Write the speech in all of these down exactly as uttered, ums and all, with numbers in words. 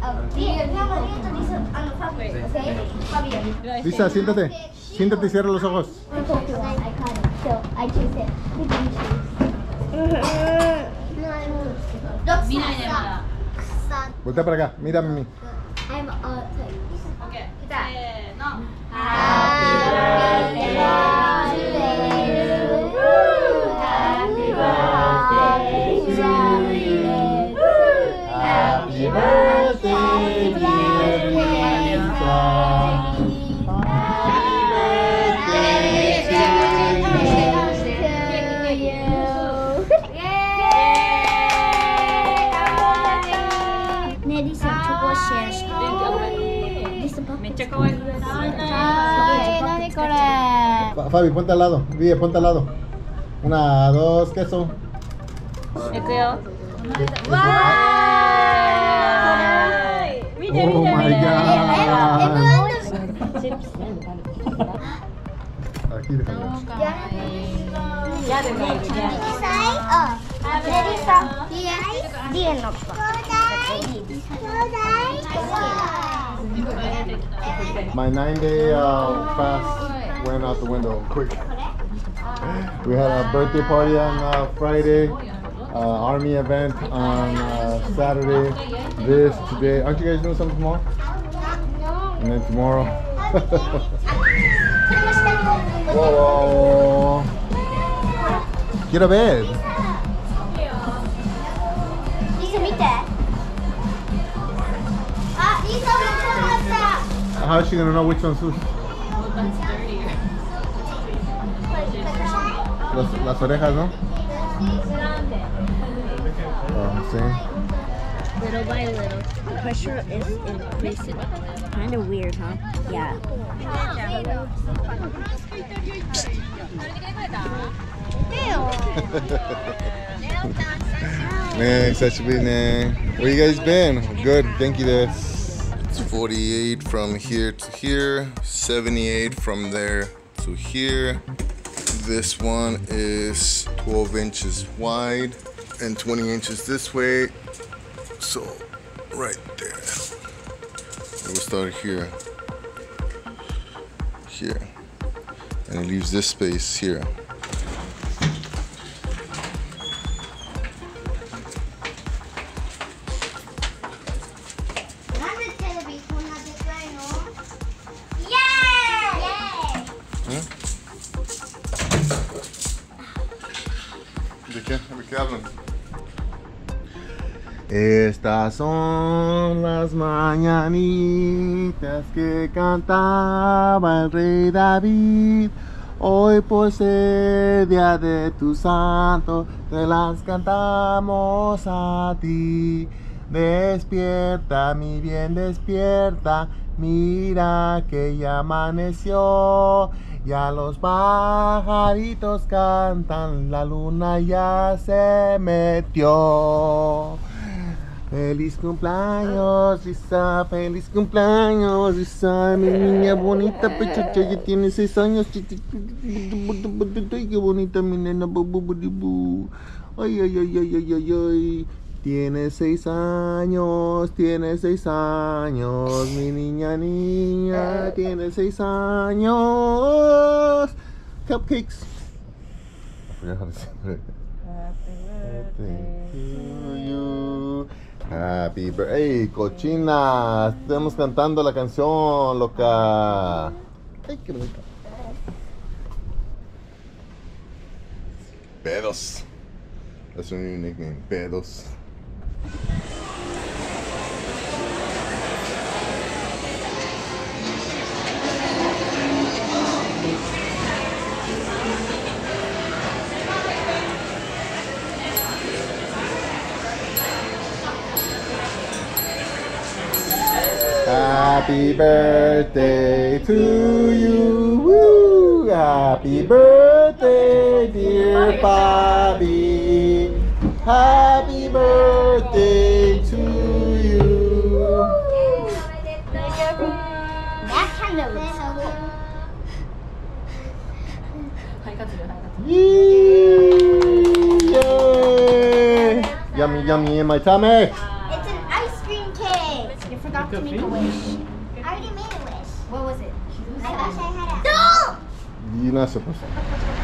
Lisa, siéntate. Siéntate y cierra los ojos. Voltea para acá, mírame a mí. Okay. No. Happy birthday to you. Happy birthday, dear Lisa. Happy birthday to you. 네, 리사 저거 쉐어. めっちゃ可愛い。 何これ。 Fabi, ponte al lado. Vive, ponte al lado. Una, dos, queso. いくよ。 わーい。見て見て Oh 見 my て。 god. Aquí déjalo. やるね。 My nine day uh, fast went out the window quick. We had a birthday party on uh, Friday, uh, army event on uh, Saturday, this, today. Aren't you guys doing something tomorrow? And then tomorrow. Whoa. Quiero ver. How is she gonna know which one's whose? Las, las orejas, ¿no? Oh, sí. Little by little, the pressure is increasing. Kind of weird, huh? Yeah. Man, such a big man. Where you guys been? Good, thank you. This. It's forty-eight from here to here, seventy-eight from there to here. This one is twelve inches wide and twenty inches this way. So, right there. We'll start here, here, and it leaves this space here. ¿De qué? ¿De qué hablan? Estas son las mañanitas que cantaba el rey David. Hoy por ser día de tu santo, te las cantamos a ti. Despierta, mi bien, despierta. Mira que ya amaneció. Ya los pajaritos cantan, la luna ya se metió. Feliz cumpleaños, Lisa, feliz cumpleaños, Lisa, mi niña bonita, pechucha, ya tiene seis años. Qué bonita mi nena, ay, ay, ay, ay, ay, ay, ay. Tiene seis años, tiene seis años, mi niña, niña, tiene seis años. Cupcakes. I forgot how to say it. Happy birthday to you. Happy birthday. ¡Ey, cochina! Estamos cantando la canción, loca. ¡Ay, qué bonito! Pedos. That's her new nickname, Pedos. Happy birthday to you. Woo! Happy birthday, dear Bobby. Happy birthday to you. That kind of looks Yay! Yummy, yummy in my tummy. It's an ice cream cake. You forgot to make a wish. I already made a wish. What was it? I wish I had a. No! You're not supposed to.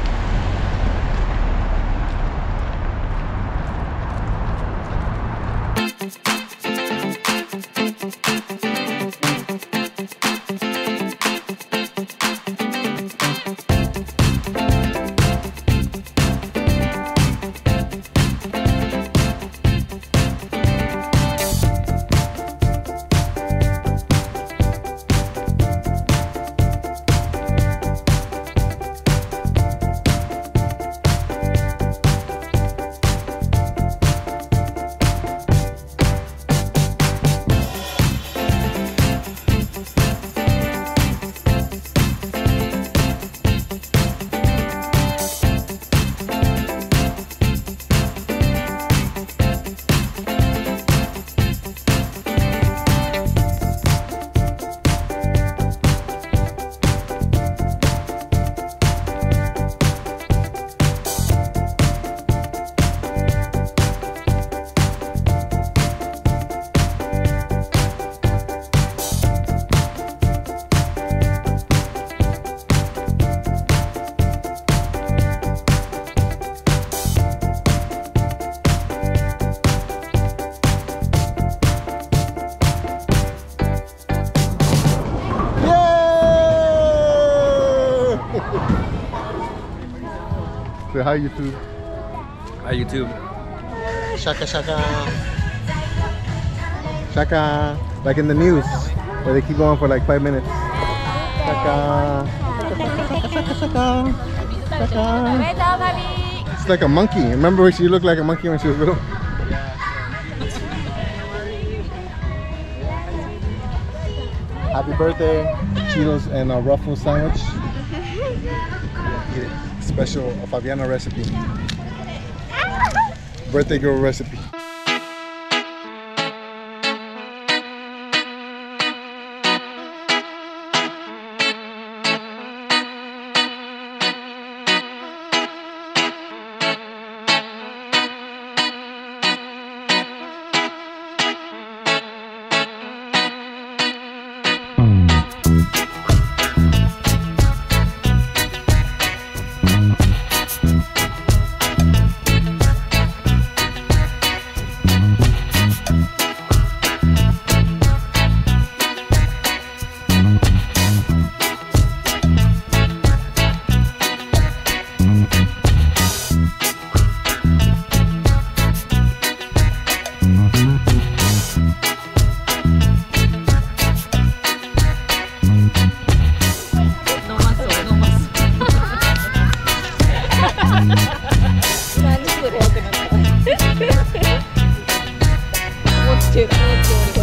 Say hi, YouTube. Hi, YouTube. Shaka shaka. Shaka. Like in the news, where they keep going for like five minutes. Shaka. Shaka shaka. Shaka. It's like a monkey. Remember when she looked like a monkey when she was little? Happy birthday, Cheetos and a Ruffles sandwich. Eat it. Special Fabiana recipe. Birthday girl recipe. What's